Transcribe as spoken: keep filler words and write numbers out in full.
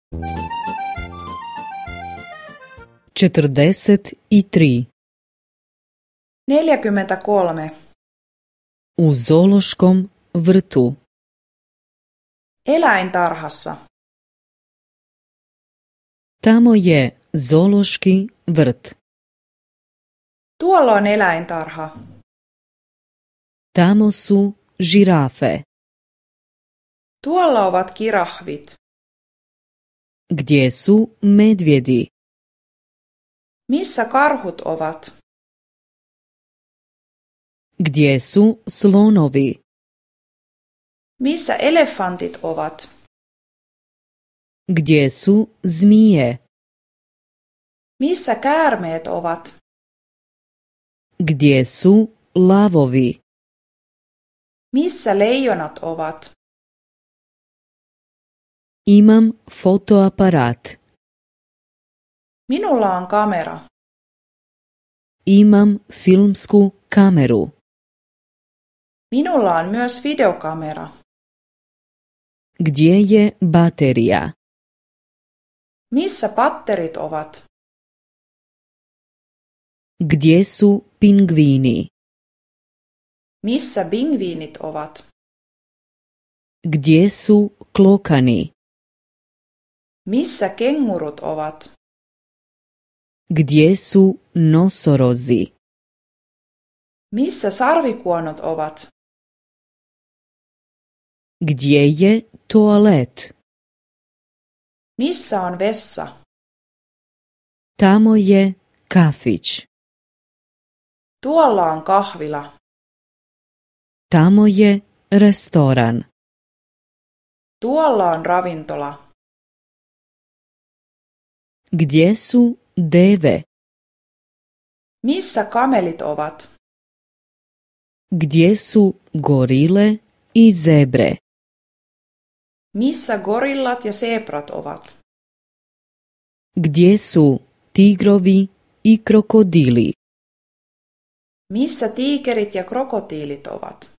četrdeset tri. neljäkymmentäkolme. U zoološkom vrtu. Eläintarhassa. Tamo je zoološki vrt. Tuolla on eläintarha. Tamo su žirafe. Tuolla ovat kirahvit. Gdje su medvjedi? Missä karhut ovat? Gdje su slonovi? Missä elefantit ovat? Gdje su zmije? Missä käärmeet ovat? Gdje su lavovi? Missä leijonat ovat? Imam fotoaparat. Minulla on kamera. Imam filmsku kameru. Minulla on myös videokamera. Gdje je baterija? Missä patterit ovat? Gdje su pingvini? Missä pingviinit ovat? Gdje su klokani? Missä kengurut ovat? Gdje su nosorozi? Missä sarvikuonot ovat? Gdje je toalet? Missä on vessa? Tamo je kafić. Tuolla on kahvila. Tamo je restoran. Tuolla on ravintola. Gdje su deve? Missä kamelit ovat? Gdje su gorile i zebre? Missä gorillat ja zebrat ovat? Gdje su tigrovi i krokodili? Missä tiikerit ja krokotiilit ovat?